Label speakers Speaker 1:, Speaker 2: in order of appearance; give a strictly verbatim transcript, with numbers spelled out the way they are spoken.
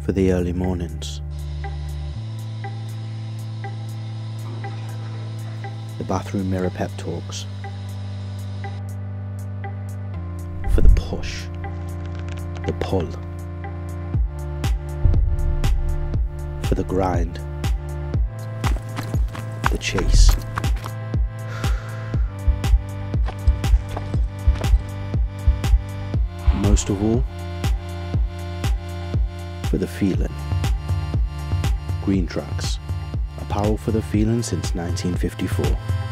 Speaker 1: for the early mornings. The bathroom mirror pep talks. For the push, the pull. For the grind, the chase. Most of all, for the feeling. GreenTrax, apparel for the feeling since nineteen fifty-four.